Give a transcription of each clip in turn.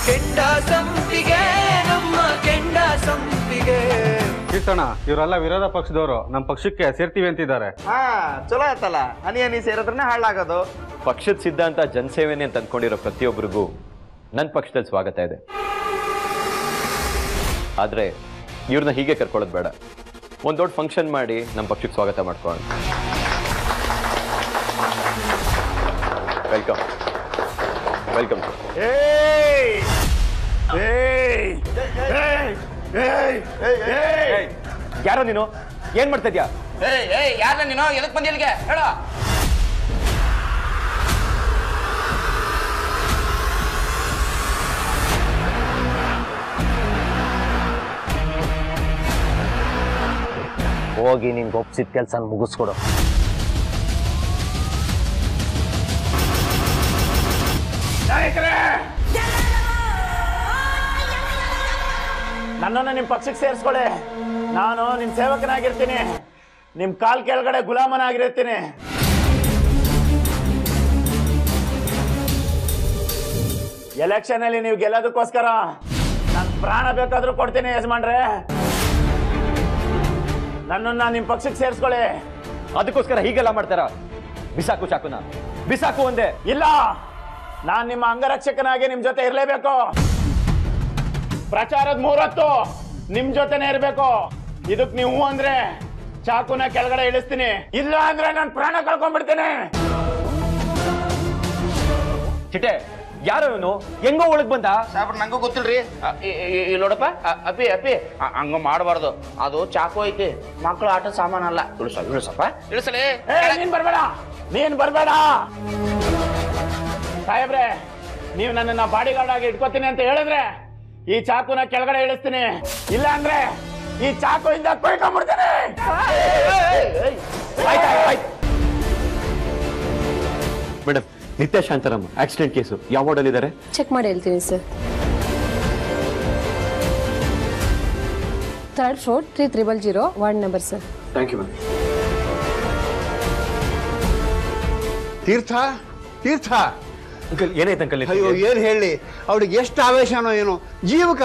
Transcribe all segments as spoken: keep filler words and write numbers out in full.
ಕೆಂಡ ಸಂಪಿಗೆ ನಮ್ಮ ಕೆಂಡ ಸಂಪಿಗೆ ಕೀರ್ತನ ಇವರೆಲ್ಲ ವಿರೋಧ ಪಕ್ಷದವರು ನಮ್ಮ ಪಕ್ಷಕ್ಕೆ ಸೇರ್ತೀವಿ ಅಂತಿದ್ದಾರೆ. ಹಾ ಚಲೋ ಆಯ್ತಲ್ಲ, ಹನಿ ಹನಿ ಸೇರಿದ್ರನ್ನ ಹಾಳಾಗೋದು. ಪಕ್ಷದ ಸಿದ್ಧಾಂತ ಜನಸೇವೆನೆ ಅಂತ ಅಂದ್ಕೊಂಡಿರೋ ಪ್ರತಿಯೊಬ್ಬರಿಗೂ ನನ್ನ ಪಕ್ಷದಲ್ಲಿ ಸ್ವಾಗತ ಇದೆ. ಆದರೆ ಇವ್ರನ್ನ ಹೀಗೆ ಕರ್ಕೊಳ್ಳೋದು ಬೇಡ, ಒಂದು ದೊಡ್ಡ ಫಂಕ್ಷನ್ ಮಾಡಿ ನಮ್ಮ ಪಕ್ಷಕ್ಕೆ ಸ್ವಾಗತ ಮಾಡ್ಕೊಳ್ಳೋಣ. Welcome welcome. ಯಾರೋ ನೀನು, ಏನ್ ಮಾಡ್ತಾ ಇದ್ಯಾ? ಯಾರ ನೀನು, ಎದಕ್ ಬಂದಿ ಇಲ್ಲಿಗೆ ಹೇಳೋ? ಹೋಗಿ ನಿನ್ಗೆ ಒಪ್ಸಿದ ಕೆಲಸ ಮುಗಿಸ್ಕೊಡು. ನನ್ನನ್ನು ನಿಮ್ಮ ಪಕ್ಷಕ್ಕೆ ಸೇರಿಸ್ಕೊಳ್ಳಿ. ನಾನು ನಿಮ್ಮ ಸೇವಕನಾಗಿರ್ತೀನಿ, ನಿಮ್ಮ ಕಾಲ್ ಕೆಳಗಡೆ ಗುಲಾಮನಾಗಿರ್ತೀನಿ. ಎಲೆಕ್ಷನ್ ಅಲ್ಲಿ ನೀವು ಗೆಲ್ಲೋದಕ್ಕೋಸ್ಕರ ನಾನು ಪ್ರಾಣ ಬೇಕಾದ್ರೂ ಕೊಡ್ತೀನಿ ಯಜಮಾನ್ರೆ. ನನ್ನನ್ನ ನಿಮ್ಮ ಪಕ್ಷಕ್ಕೆ ಸೇರಿಸ್ಕೊಳ್ಳಿ. ಅದಕ್ಕೋಸ್ಕರ ಹೀಗೆಲ್ಲ ಮಾಡ್ತಾರ? ಬಿಸಾಕು ಚಾಕುನ, ಬಿಸಾಕು ಒಂದೇ. ಇಲ್ಲ, ನಾನ್ ನಿಮ್ಮ ಅಂಗರಕ್ಷಕನಾಗಿ ನಿಮ್ ಜೊತೆ ಇರ್ಲೇಬೇಕು. ಪ್ರಚಾರದ ಮೂರತ್ತು ನಿಮ್ ಜೊತೆನೆ ಇರ್ಬೇಕು. ಇದಕ್ ನೀವು ಅಂದ್ರೆ ಚಾಕುನ ಕೆಳಗಡೆ ಇಳಿಸ್ತೀನಿ, ಇಲ್ಲ ಅಂದ್ರೆ ನಾನು ಪ್ರಾಣ ಕಳ್ಕೊಂಡ್ಬಿಡ್ತೀನಿ. ಚಿಟ್ಟೆ, ಯಾರೋ ಇವನು, ಹೆಂಗೋ ಒಳಗ್ ಬಂದ? ಸಾಬ್ರ ನಂಗೂ ಗೊತ್ತಿಲ್ರಿ. ನೋಡಪ್ಪ ಅಪ್ಪಿ ಅಪ್ಪಿ ಹಂಗ ಮಾಡಬಾರ್ದು, ಅದು ಚಾಕು ಐತಿ, ಮಕ್ಕಳು ಆಟ ಸಾಮಾನಲ್ಲ. ಇಳಿಸ ಇಳಿಸಪ್ಪ ಇಳಿಸಲೇ. ನೀನ್ ಬರ್ಬೇಡ, ನೀನ್ ಬರ್ಬೇಡ ಸಾಹೇಬ್ರೆ. ನೀವು ನನ್ನನ್ನ ಬಾಡಿ ಗಾರ್ಡ್ ಆಗಿ ಇಟ್ಕೋತೀನಿ ಅಂತ ಹೇಳಿದ್ರೆ ಈ ಚಾಕುನ ಕೆಳಗಡೆ ಇಳಿಸ್ತೀನಿ, ಇಲ್ಲ ಅಂದ್ರೆ ಈ ಚಾಕು ಇಂದ ಕೊಯ್ಕೊಂಡ್ಬಿಡ್ತೀನಿ. Madam, Nithya Shantaram accident case ಯಾವ ವಾರ್ಡ್ ಅಲ್ಲಿ ಇದ್ದಾರೆ? ಚೆಕ್ ಮಾಡಿ ಹೇಳ್ತೀನಿ sir. Third floor three triple zero ward number sir. Thank you ma'am. Theertha Theertha uncle, ಏನಾಯ್ತು ಅಂಕಲ್? ಅಯ್ಯೋ ಏನ್ ಹೇಳಿ, ಅವ್ರಿಗೆ ಎಷ್ಟು ಆವೇಶನೋ ಏನೋ, ಜೀವಕ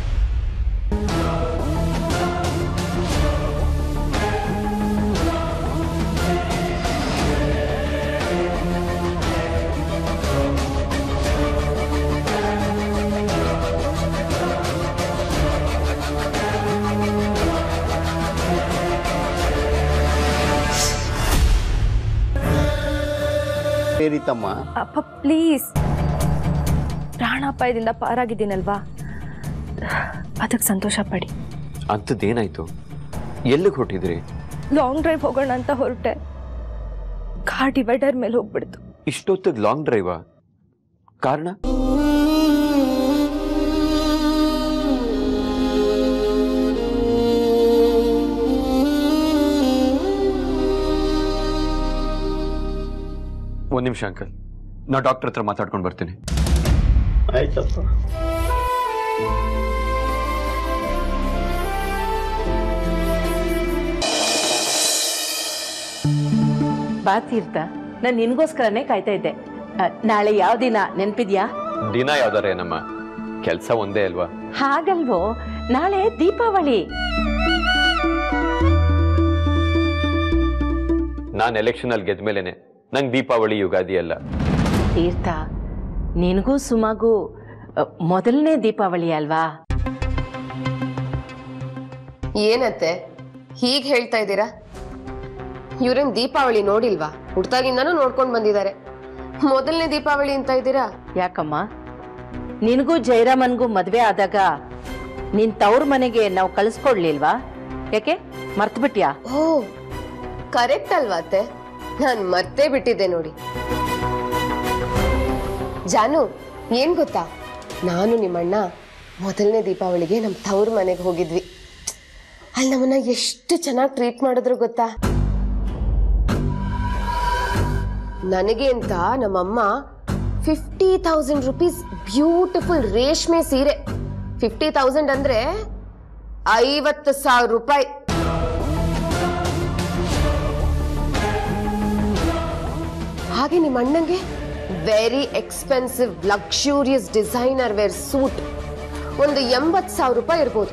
ತಮ್ಮ. ಅಪ್ಪ ಪ್ಲೀಸ್, ಪ್ರಾಣಾಪಾಯದಿಂದ ಪಾರಾಗಿದ್ದೀನಲ್ವಾ, ಅದಕ್ಕೆ ಸಂತೋಷ ಪಡಿ. ಅಂಥದ್ದೇನಾಯ್ತು? ಎಲ್ಲಿಗೆ ಹೊರಟಿದ್ರಿ? ಲಾಂಗ್ ಡ್ರೈವ್ ಹೋಗೋಣ ಅಂತ ಹೊರಟೆ, ಕಾರ್ ಡಿವೈಡರ್ ಮೇಲೆ ಹೋಗ್ಬಿಡ್ತು. ಇಷ್ಟೊತ್ತಿಗೆ ಲಾಂಗ್ ಡ್ರೈವಾ? ಕಾರಣ? ಒಂದ್ ನಿಮಿಷ ಅಂಕಲ್, ನಾ ಡಾಕ್ಟರ್ ಹತ್ರ ಮಾತಾಡ್ಕೊಂಡು ಬರ್ತೀನಿ. ಆಯ್ತಪ್ಪ. ಬಾ ತೀರ್ಥ, ನಾನು ನಿನ್ಗೋಸ್ಕರನೇ ಕಾಯ್ತಾ ಇದ್ದೆ. ನಾಳೆ ಯಾವ ದಿನ ನೆನ್ಪಿದ್ಯಾ? ದಿನ ಯಾವ್ದಾರ ಏನಮ್ಮ, ಕೆಲ್ಸ ಒಂದೇ ಅಲ್ವಾ? ಹಾಗಲ್ವೋ, ನಾಳೆ ದೀಪಾವಳಿ. ನಾನ್ ಎಲೆಕ್ಷನ್ ಅಲ್ಲಿ ಗೆದ್ಮೇಲೆನೆ ನಂಗೆ ದೀಪಾವಳಿ ಯುಗಾದಿ ಅಲ್ಲ. ತೀರ್ಥ, ನಿನಗೂ ಸುಮಾಗೂ ಮೊದಲನೇ ದೀಪಾವಳಿ ಅಲ್ವಾ? ಏನತ್ತೆ ಹೀಗ್ ಹೇಳ್ತಾ ಇದ್ದೀರಾ? ಇವ್ರೇನ್ ದೀಪಾವಳಿ ನೋಡಿಲ್ವಾ? ಹುಟ್ಟಾಗಿಂದಾನು ನೋಡ್ಕೊಂಡ್ ಬಂದಿದ್ದಾರೆ, ಮೊದಲನೇ ದೀಪಾವಳಿ ಅಂತ ಇದ್ದೀರಾ? ಯಾಕಮ್ಮ, ನಿನಗೂ ಜಯರಾಮನ್ಗೂ ಮದ್ವೆ ಆದಾಗ ನಿನ್ ತವ್ರ ಮನೆಗೆ ನಾವು ಕಳಿಸ್ಕೊಡ್ಲಿಲ್ವಾ? ಯಾಕೆ ಮರ್ತು ಬಿಟ್ಯಾ? ಓ ಕರೆಕ್ಟ್ ಅಲ್ವಾ ಅತ್ತೆ, ನಾನ್ ಮರ್ತೇ ಬಿಟ್ಟಿದ್ದೆ ನೋಡಿ. ಜಾನು, ಏನ್ ಗೊತ್ತಾ, ನಾನು ನಿಮ್ಮಣ್ಣ ಮೊದಲನೇ ದೀಪಾವಳಿಗೆ ನಮ್ ತವ್ರ ಮನೆಗೆ ಹೋಗಿದ್ವಿ. ಅಲ್ಲಿ ನಮ್ಮನ್ನ ಎಷ್ಟು ಚೆನ್ನಾಗಿ ಟ್ರೀಟ್ ಮಾಡಿದ್ರು ಗೊತ್ತಾ. ನನಗೆ ಅಂತ ನಮ್ಮಮ್ಮ ಫಿಫ್ಟಿ ತೌಸಂಡ್ ರುಪೀಸ್ ಬ್ಯೂಟಿಫುಲ್ ರೇಷ್ಮೆ ಸೀರೆ, ಫಿಫ್ಟಿ ತೌಸಂಡ್ ಅಂದ್ರೆ ಐವತ್ತು ಸಾವಿರ ರೂಪಾಯಿ. ಹಾಗೆ ನಿಮ್ಮ ಅಣ್ಣಂಗೆ very expensive luxurious designer wear suit ಒಂದು ಎಂಬತ್ ಸಾವಿರ ರೂಪಾಯಿ ಇರ್ಬೋದು.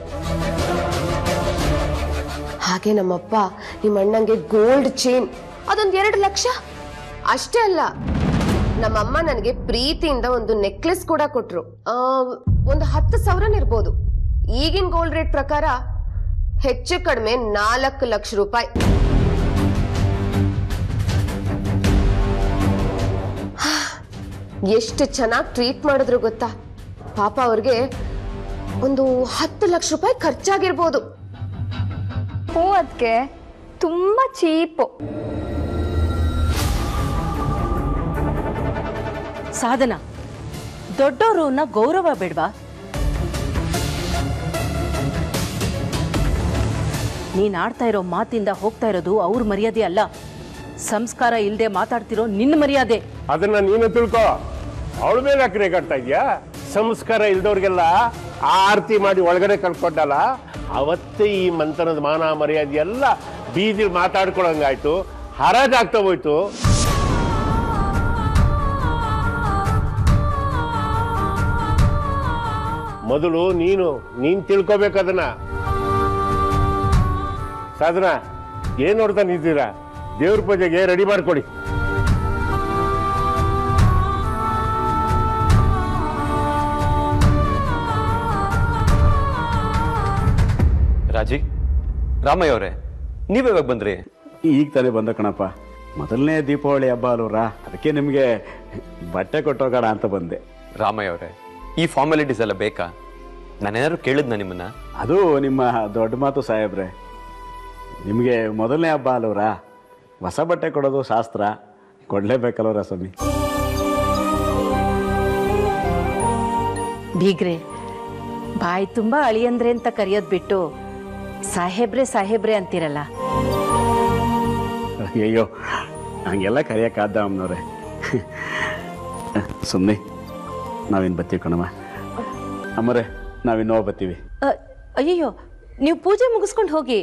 ಹಾಗೆ ನಮ್ಮಪ್ಪ ನಿಮ್ಮ ಅಣ್ಣಂಗೆ ಗೋಲ್ಡ್ ಚೈನ್ ಅದೊಂದ್ ಎರಡು ಲಕ್ಷ. ಅಷ್ಟೇ ಅಲ್ಲ, ನಮ್ಮಮ್ಮ ನನಗೆ ಪ್ರೀತಿಯಿಂದ ಒಂದು ನೆಕ್ಲೆಸ್ ಕೂಡ ಕೊಟ್ರು. ಆ ಒಂದು ಹತ್ತು ಸಾವಿರನಿರ್ಬೋದು. ಈಗಿನ ಗೋಲ್ಡ್ ರೇಟ್ ಪ್ರಕಾರ ಹೆಚ್ಚು ಕಡಿಮೆ ನಾಲ್ಕು ಲಕ್ಷ ರೂಪಾಯಿ. ಎಷ್ಟು ಚೆನ್ನಾಗಿ ಟ್ರೀಟ್ ಮಾಡಿದ್ರು ಗೊತ್ತಾ? ಪಾಪ ಅವ್ರಿಗೆ ಒಂದು ಹತ್ತು ಲಕ್ಷ ರೂಪಾಯಿ ಖರ್ಚಾಗಿರ್ಬೋದು. ಹ್ಞೂ, ಅದಕ್ಕೆ ತುಂಬಾ ಚೀಪು. ಸಾಧನ, ದೊಡ್ಡವ್ರನ್ನ ಗೌರವ ಬೇಡ್ವಾ? ನೀನ್ ಆಡ್ತಾ ಇರೋ ಮಾತಿಂದ ಹೋಗ್ತಾ ಇರೋದು ಅವ್ರ ಮರ್ಯಾದೆ ಅಲ್ಲ, ಸಂಸ್ಕಾರ ಇಲ್ಲದೆ ಮಾತಾಡ್ತಿರೋ ನಿನ್ನ ಮರ್ಯಾದೆ. ಅದನ್ನ ನೀನು ತಿಳ್ಕೊ. ಅವಳ ಮೇಲೆ ಯಾಕೆ ಕಟ್ತಾ ಇದೆಯಾ? ಸಂಸ್ಕಾರ ಇಲ್ದವ್ರಿಗೆಲ್ಲ ಆರತಿ ಮಾಡಿ ಒಳಗಡೆ ಕಳ್ಕೊಂಡಲ್ಲ, ಅವತ್ತೇ ಈ ಮಂಥನದ ಮಾನ ಮರ್ಯಾದೆ ಎಲ್ಲ ಬೀದಿ ಮಾತಾಡ್ಕೊಳಂಗಾಯ್ತು, ಹರಾಜಾಗ್ತಾ ಹೋಯ್ತು. ಮೊದಲು ನೀನು ನೀನ್ ತಿಳ್ಕೊಬೇಕದನ್ನ. ಸಾಧನ, ಏನ್ ನೋಡ್ತಾ ನಿಂತೀರಾ? ದೇವ್ರ ಪೂಜೆಗೆ ರೆಡಿ ಮಾಡ್ಕೊಡಿ. ರಾಜಿ, ರಾಮಯ್ಯ ಅವರೇ, ನೀವ್ ಯಾವಾಗ ಬಂದ್ರಿ? ಈಗ ತಾನೇ ಬಂದ ಕಣಪ್ಪ. ಮೊದಲನೇ ದೀಪಾವಳಿ ಹಬ್ಬ ಅಲ್ವರಾ, ಅದಕ್ಕೆ ನಿಮಗೆ ಬಟ್ಟೆ ಕೊಟ್ಟೋಗೋಣ ಅಂತ ಬಂದೆ. ರಾಮಯ್ಯ ಅವರೇ, ಈ ಫಾರ್ಮಾಲಿಟೀಸ್ ಎಲ್ಲ ಬೇಕಾ? ನಾನೇನಾದ್ರು ಕೇಳಿದ್ನ ನಿಮ್ಮನ್ನ? ಅದು ನಿಮ್ಮ ದೊಡ್ಡ ಮಾತು ಸಾಹೇಬ್ರೆ. ನಿಮಗೆ ಮೊದಲನೇ ಹಬ್ಬ ಅಲ್ವರಾ, ಹೊಸ ಬಟ್ಟೆ ಕೊಡೋದು ಶಾಸ್ತ್ರ, ಕೊಡ್ಲೇಬೇಕಲ್ವರ ಸ್ವಾಮಿ. ಬೀಗ್ರೆ, ಬಾಯಿ ತುಂಬಾ ಅಳಿಯಂದ್ರೆ ಅಂತ ಕರೆಯೋದ್ ಬಿಟ್ಟು ಸಾಹೇಬ್ರೆ ಸಾಹೇಬ್ರೆ ಅಂತಿರಲ್ಲ. ಅಯ್ಯೋ, ಹಂಗೆಲ್ಲ ಕರೆಯೋಕ್ಕಾದ ಅಮ್ಮನವ್ರೆ. ಸುಮ್ಮನೆ ನಾವೇನು ಬರ್ತೀವಿ ಕಣಮ್ಮ. ಅಮ್ಮರೇ, ನಾವಿನ್ನೋ ಬರ್ತೀವಿ. ಅಯ್ಯಯ್ಯೋ, ನೀವು ಪೂಜೆ ಮುಗಿಸ್ಕೊಂಡು ಹೋಗಿ.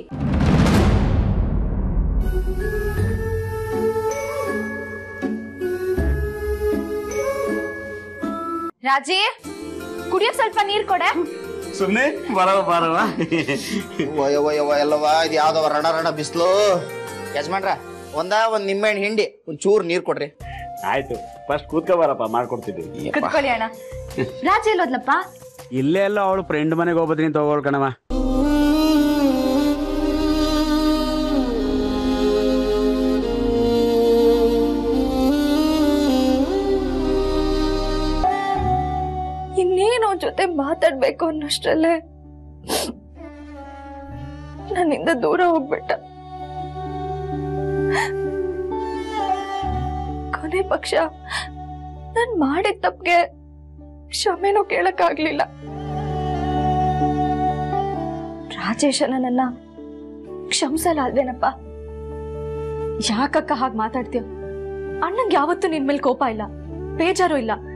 ರಾಜಿ, ಕುಡಿಯೋಕ್ ಸ್ವಲ್ಪ ನೀರ್ ಕೊಡೆ. ಸುಮ್ಮನೆ ಬರವ ಬರವ. ಎಲ್ಲವ ಇದು ಯಾವ್ದವ ರಣ ರಣ ಬಿಸ್ಲು. ಯಜಮಾನ್ರ, ಒಂದ ಒಂದ್ ನಿಂಬೆಹಣ್ಣು ಹಿಂಡಿ ಒಂದ್ ಚೂರ್ ನೀರ್ ಕೊಡ್ರಿ. ಆಯ್ತು, ಫಸ್ಟ್ ಕೂತ್ಕೊ ಬರಪ್ಪ, ಮಾಡ್ಕೊಡ್ತಿದ್ದೀವಿ. ಕುತ್ಕೊಳ್ಳಿ ಅಣ್ಣ. ರಾಜಿ ಎಲ್ಲೋದ್ಲಪ್ಪ? ಇಲ್ಲೇ ಎಲ್ಲ ಅವಳು ಫ್ರೆಂಡ್ ಮನೆಗೆ ಹೋಗ್ಬತ್ತೀನಿ, ತಗೋಳ್ ಕಣವ. ಇನ್ನೇನೋ ಜೊತೆ ಮಾತಾಡ್ಬೇಕು ಅನ್ನೋಷ್ಟ್ರಲ್ಲೇ ನನ್ನಿಂದ ದೂರ ಹೋಗ್ಬಿಟ್ಟ. ಕೊನೆ ಪಕ್ಷ ನಾನ್ ಮಾಡಿದ ತಪ್ಪಿಗೆ ಕ್ಷಮೆನೂ ಕೇಳಕ್ಕಾಗ್ಲಿಲ್ಲ. ರಾಜೇಶನ ನನ್ನ ಕ್ಷಮಿಸಲ್ಲ ಅಲ್ವೇನಪ್ಪ? ಯಾಕಕ್ಕ ಹಾಗೆ ಮಾತಾಡ್ತೀಯ? ಅಣ್ಣಂಗೆ ಯಾವತ್ತೂ ನಿನ್ ಮೇಲೆ ಕೋಪ ಇಲ್ಲ, ಬೇಜಾರು ಇಲ್ಲ.